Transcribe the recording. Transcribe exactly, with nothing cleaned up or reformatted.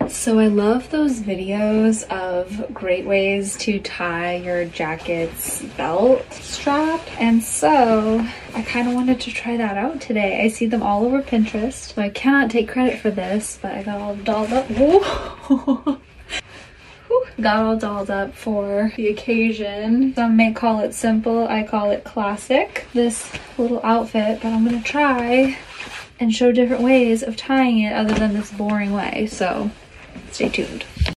So I love those videos of great ways to tie your jacket's belt strap, and so I kind of wanted to try that out today. I see them all over Pinterest, so I cannot take credit for this, but I got all dolled up. Whoa. Got all dolled up for the occasion. Some may call it simple, I call it classic, this little outfit, but I'm gonna try and show different ways of tying it other than this boring way, so stay tuned.